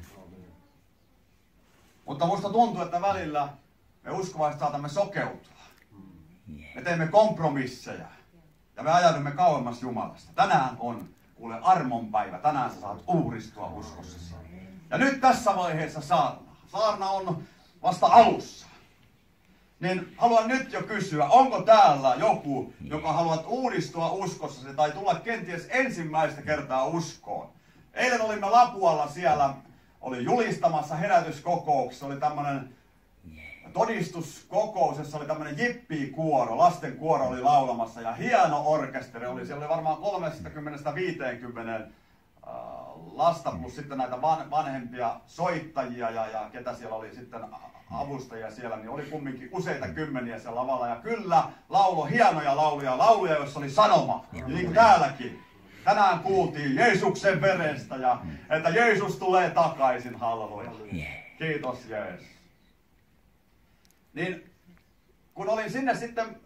S1: Mutta musta tuntuu, että välillä me uskovaiset saatamme sokeutua. Me teemme kompromisseja. Ja me ajaudumme kauemmas Jumalasta. Tänään on, kuule, armonpäivä. Tänään sä saat uudistua uskossasi. Ja nyt tässä vaiheessa saarna. Saarna on vasta alussa. Niin haluan nyt jo kysyä, onko täällä joku, joka haluat uudistua uskossasi tai tulla kenties ensimmäistä kertaa uskoon? Eilen olimme Lapualla siellä, oli julistamassa herätyskokouksessa, oli tämmöinen todistuskokous, jossa oli tämmöinen jippikuoro, lasten kuoro oli laulamassa ja hieno orkesteri oli. Siellä oli varmaan kolmekymmentä viisikymmentä äh, lasta plus sitten näitä van, vanhempia soittajia ja, ja ketä siellä oli sitten avustajia siellä, niin oli kumminkin useita kymmeniä siellä lavalla. Ja kyllä laulo hienoja lauluja, lauluja, joissa oli sanoma, niin kuin täälläkin. Tänään kuultiin Jeesuksen verestä ja että Jeesus tulee takaisin, halleluja. Kiitos Jeesus. Niin kun olin sinne sitten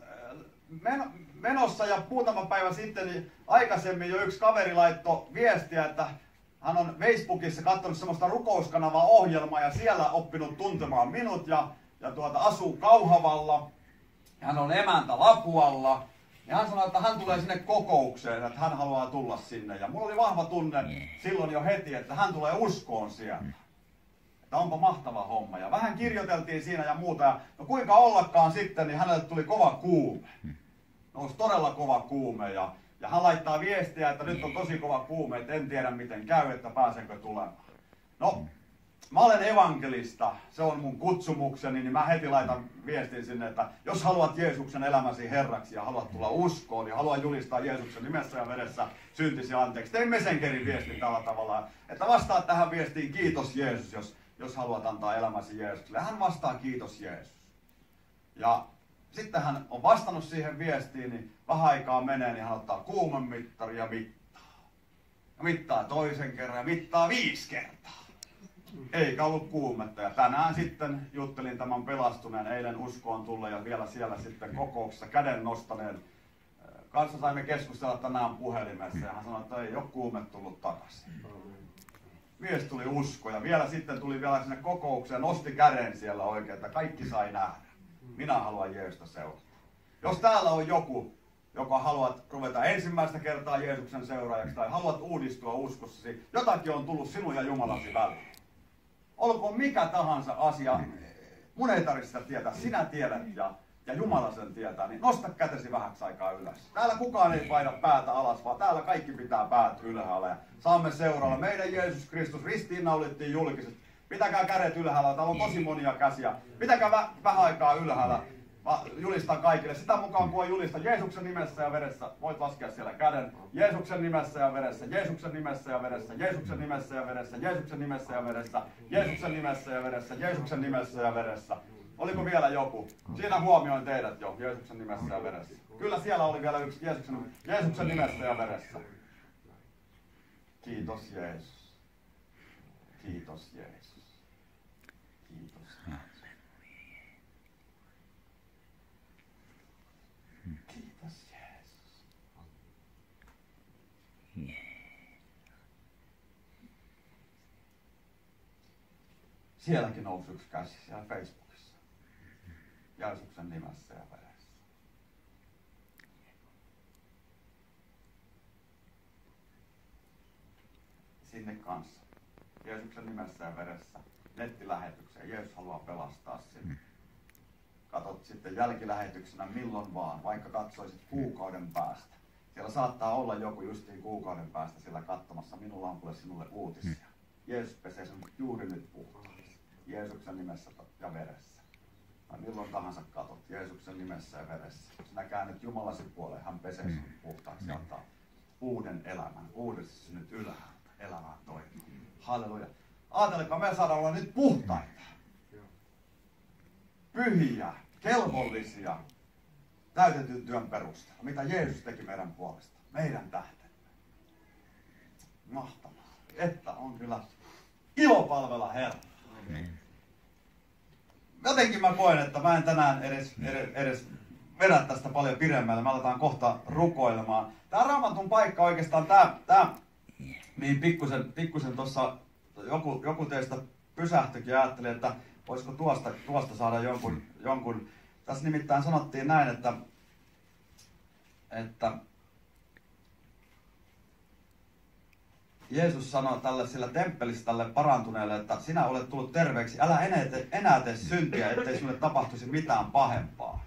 S1: menossa ja muutama päivä sitten, niin aikaisemmin jo yksi kaveri laittoi viestiä, että hän on Facebookissa katsonut semmoista rukouskanavaa ohjelmaa ja siellä oppinut tuntemaan minut ja, ja tuota, asuu Kauhavalla. Hän on emäntä Lapualla. Ja hän sanoi, että hän tulee sinne kokoukseen, että hän haluaa tulla sinne. Ja mulla oli vahva tunne silloin jo heti, että hän tulee uskoon sieltä. Että onpa mahtava homma. Ja vähän kirjoiteltiin siinä ja muuta. Ja no kuinka ollakaan sitten, niin hänelle tuli kova kuume. Nousi todella kova kuume. Ja, ja hän laittaa viestiä, että nyt on tosi kova kuume, että en tiedä miten käy, että pääsenkö tulemaan. No, mä olen evankelista, se on mun kutsumukseni, niin mä heti laitan viestin sinne, että jos haluat Jeesuksen elämäsi Herraksi ja haluat tulla uskoon, niin haluan julistaa Jeesuksen nimessä ja veressä syntisi anteeksi. Tein Messengerin viestin tällä tavalla, että vastaa tähän viestiin kiitos Jeesus, jos, jos haluat antaa elämäsi Jeesukselle. Hän vastaa kiitos Jeesus. Ja sitten hän on vastannut siihen viestiin, niin vähän aikaa menee, niin hän ottaa kuumemittari ja mittaa. Ja mittaa toisen kerran ja mittaa viisi kertaa. Eikä ollut kuumetta. Ja tänään sitten juttelin tämän pelastuneen, eilen uskoon tulleen ja vielä siellä sitten kokouksessa käden nostaneen kanssa saimme keskustella tänään puhelimessa. Ja hän sanoi, että ei ole kuume tullut takaisin. Mies tuli usko ja vielä sitten tuli vielä sinne kokoukseen, nosti käden siellä oikein, että kaikki sai nähdä. Minä haluan Jeesusta seurata. Jos täällä on joku, joka haluat ruveta ensimmäistä kertaa Jeesuksen seuraajaksi tai haluat uudistua uskossasi, jotakin on tullut sinun ja Jumalasi väliin. Olkoon mikä tahansa asia, mun ei tarvitse sitä tietää, sinä tiedät ja, ja Jumala sen tietää, niin nosta kätesi vähäksi aikaa ylös. Täällä kukaan ei paina päätä alas, vaan täällä kaikki pitää päät ylhäällä ja saamme seurailla. Meidän Jeesus Kristus ristiinnaulittiin julkisesti. Pitäkää kädet ylhäällä, täällä on tosi monia käsiä. Pitäkää vä vähän aikaa ylhäällä. Mä julistan kaikille. Sitä mukaan kun on julista Jeesuksen nimessä ja veressä, voit laskea siellä käden. Jeesuksen nimessä ja veressä, Jeesuksen nimessä ja veressä, Jeesuksen nimessä ja veressä, Jeesuksen nimessä ja veressä, Jeesuksen nimessä ja veressä, Jeesuksen nimessä ja veressä. Oliko vielä joku? Siinä huomioin teidät jo, Jeesuksen nimessä ja veressä. Kyllä siellä oli vielä yksi, Jeesuksen, Jeesuksen nimessä ja veressä. Kiitos Jeesus. Kiitos Jeesus. Kiitos Jeesus. Kiitos Jeesus. Sielläkin nousi yksi käsi siellä Facebookissa. Jeesuksen nimessä ja veressä. Sinne kanssa. Jeesuksen nimessä ja veressä. Nettilähetykseen. Jeesus haluaa pelastaa sinne. Katot sitten jälkilähetyksenä milloin vaan, vaikka katsoisit kuukauden päästä. Siellä saattaa olla joku justiin kuukauden päästä siellä katsomassa. Minulla on kuule sinulle uutisia. Jeesus pesee sinut juuri nyt puhtaaksi. Jeesuksen nimessä ja veressä. Tai milloin tahansa katot. Jeesuksen nimessä ja veressä. Sinä käännet Jumalasi puoleen, hän pesee sinut puhtaaksi ja antaa uuden elämän. Uudessa synnyt ylhäältä elämään toimimaan. Halleluja. Ajatelkaa, me saadaan olla nyt puhtaita. Pyhiä, kelvollisia, täytetyn työn perusteella. Mitä Jeesus teki meidän puolesta. Meidän tähtemme. Mahtavaa. Että on kyllä ilo palvella Herraa. Jotenkin mä koen, että mä en tänään edes, edes, edes vedä tästä paljon pidemmälle. Me aletaan kohta rukoilemaan. Tää Raamatun paikka oikeastaan, tää, tää mihin pikkusen, pikkusen tuossa joku, joku teistä pysähtyikin ja ajatteli, että voisiko tuosta, tuosta saada jonkun, jonkun. Tässä nimittäin sanottiin näin, että, että Jeesus sanoi tälle sillä temppelissä tälle parantuneelle, että sinä olet tullut terveeksi, älä enää tee, enää tee syntiä, ettei sinulle tapahtuisi mitään pahempaa.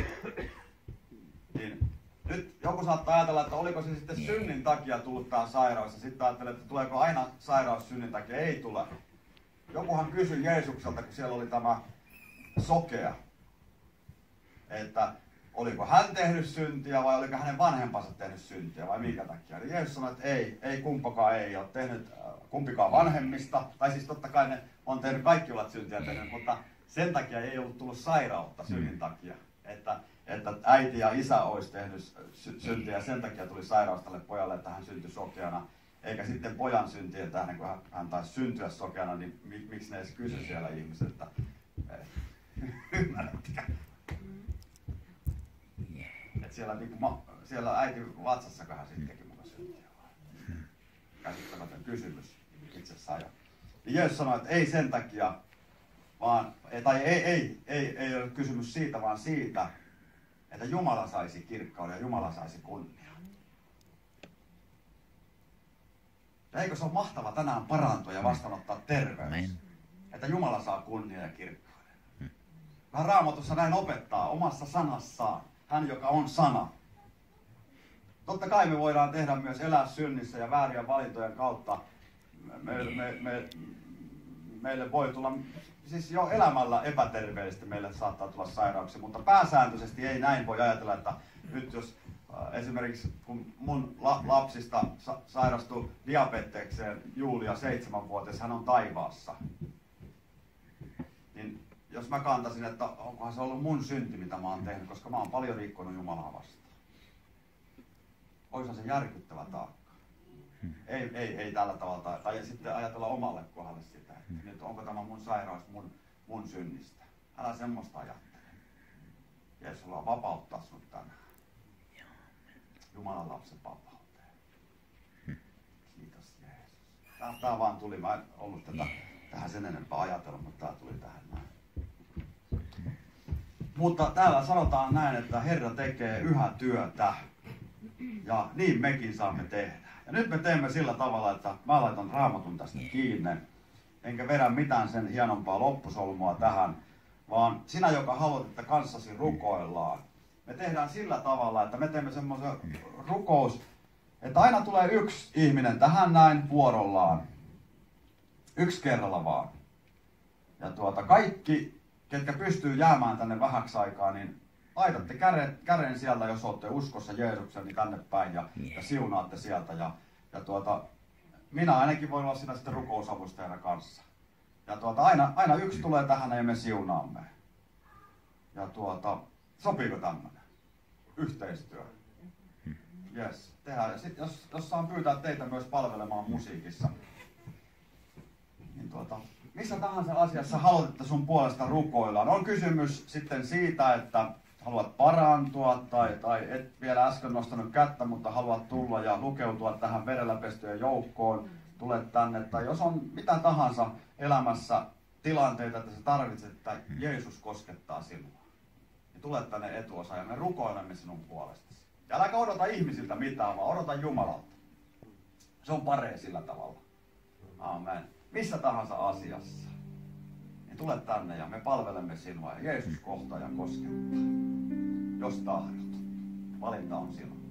S1: Niin, nyt joku saattaa ajatella, että oliko se sitten synnin takia tullut tämä sairaus, ja sitten ajattelee, että tuleeko aina sairaus synnin takia, ei tule. Jokuhan kysyi Jeesukselta, kun siellä oli tämä sokea, että oliko hän tehnyt syntiä vai oliko hänen vanhempansa tehnyt syntiä vai minkä takia. Niin Jeesus sanoi, että ei, ei kumpakaan ei ole tehnyt kumpikaan vanhemmista. Tai siis totta kai ne on tehnyt, kaikki ovat syntiä tehnyt, mutta sen takia ei ollut tullut sairautta synnin takia. Että, että äiti ja isä olisi tehnyt syntiä ja sen takia tuli sairaus tälle pojalle, että hän syntyi sokeana. Eikä sitten pojan syntiä tähden, kun hän taisi syntyä sokeana, niin miksi ne edes kysy siellä ihmiset, että ymmärrättekö? Että siellä, niin kuin, siellä äiti vatsassakaan hän sitten teki mukaan syntiä. Käsittämätön kysymys itsessään. Ja Jeesus sanoi, että ei sen takia, vaan, tai ei, ei, ei, ei ole kysymys siitä, vaan siitä, että Jumala saisi kirkkauden ja Jumala saisi kunnia. Ja eikö se ole mahtava tänään parantua ja vastaanottaa terveys? Amen. Että Jumala saa kunnia ja kirkkauden. Hän Raamatussa näin opettaa omassa sanassaan. Hän, joka on sana. Totta kai me voidaan tehdä myös elää synnissä ja väärien valintojen kautta. Me, me, me, meille voi tulla, siis jo elämällä epäterveellisesti meille saattaa tulla sairauksia, mutta pääsääntöisesti ei näin voi ajatella, että nyt jos esimerkiksi kun mun la, lapsista sa, sairastui diabetekseen Julia seitsemänvuotias, hän on taivaassa. Niin jos mä kantaisin, että onkohan se ollut mun synti, mitä mä oon tehnyt, koska mä oon paljon rikkonut Jumalaa vastaan. Oishan se järkyttävä taakka. Ei, ei, ei tällä tavalla, tai, tai sitten ajatella omalle kohdalle sitä, että nyt onko tämä mun sairaus mun, mun synnistä. Älä semmoista ajattele. Jeesus haluaa vapauttaa sinut tänään. Jumalan lapsen vapauteen. Kiitos Jeesus. Tää vaan tuli, mä en ollut tätä, tähän sen enempää ajatella, mutta tää tuli tähän näin. Mutta täällä sanotaan näin, että Herra tekee yhä työtä. Ja niin mekin saamme tehdä. Ja nyt me teemme sillä tavalla, että mä laitan Raamatun tästä kiinni. Enkä vedä mitään sen hienompaa loppusolmua tähän. Vaan sinä, joka haluat, että kanssasi rukoillaan. Me tehdään sillä tavalla, että me teemme semmoisen rukous, että aina tulee yksi ihminen tähän näin vuorollaan. Yksi kerralla vaan. Ja tuota, kaikki, ketkä pystyy jäämään tänne vähäksi aikaa, niin laitatte käden, käden sieltä, jos olette uskossa Jeesuksen, niin tänne päin ja, ja siunaatte sieltä. Ja, ja tuota, minä ainakin voin olla siinä sitten rukousavustajana kanssa. Ja tuota, aina, aina yksi tulee tähän ja me siunaamme. Ja tuota, sopiiko tämmöinen? Yhteistyö. Yes, tehdään. Ja sit, jos, jos saan pyytää teitä myös palvelemaan musiikissa, niin tuota, missä tahansa asiassa haluat, että sun puolesta rukoillaan. On kysymys sitten siitä, että haluat parantua tai, tai et vielä äsken nostanut kättä, mutta haluat tulla ja lukeutua tähän verellä pestyjen joukkoon, tulet tänne. Tai jos on mitä tahansa elämässä tilanteita, että sä tarvitset, että Jeesus koskettaa sinua, niin tulet tänne etuosaan ja me rukoilemme sinun puolestasi. Ja äläkä odota ihmisiltä mitään, vaan odota Jumalalta. Se on paree sillä tavalla. Amen. Missä tahansa asiassa. Niin tule tänne ja me palvelemme sinua ja Jeesus kohtaa ja koskettaa. Jos tahdot. Valinta on sinun.